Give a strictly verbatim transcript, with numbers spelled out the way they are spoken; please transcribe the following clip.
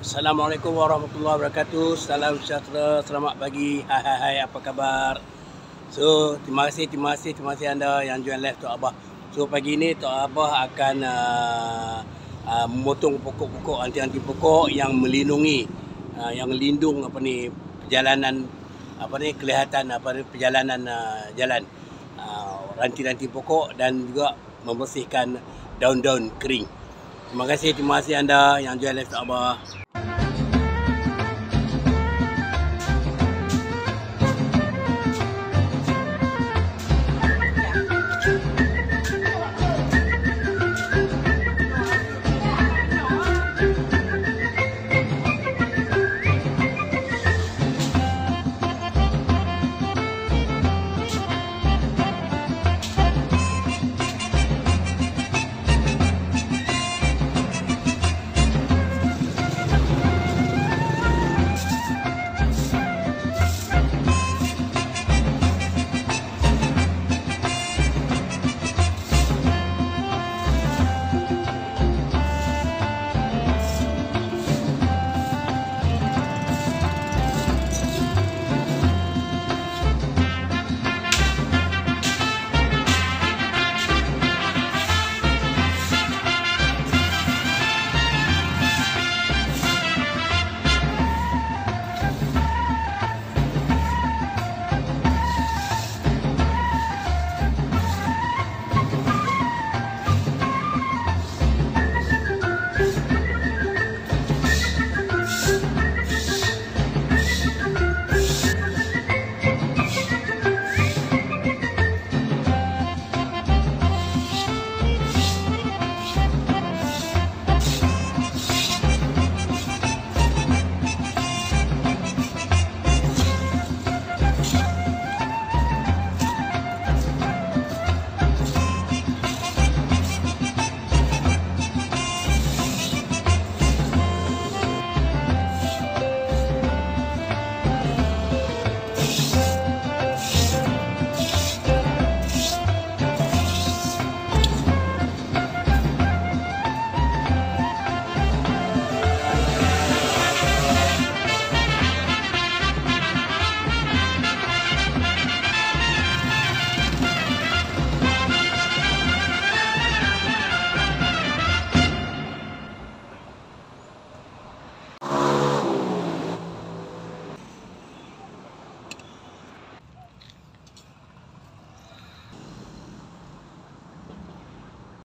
Assalamualaikum warahmatullahi wabarakatuh. Salam sejahtera, selamat pagi. Hai hai hai, apa khabar? So, terima kasih, terima kasih, terima kasih anda yang join live Tok Abah. So, pagi ini Tok Abah akan uh, uh, memotong pokok-pokok, anti-anti pokok yang melindungi, uh, yang lindung apa ni perjalanan apa ni kelihatan apa ni perjalanan uh, jalan. Uh, ranti-ranti pokok dan juga membersihkan daun-daun kering. Terima kasih, terima kasih anda yang join live Tok Abah.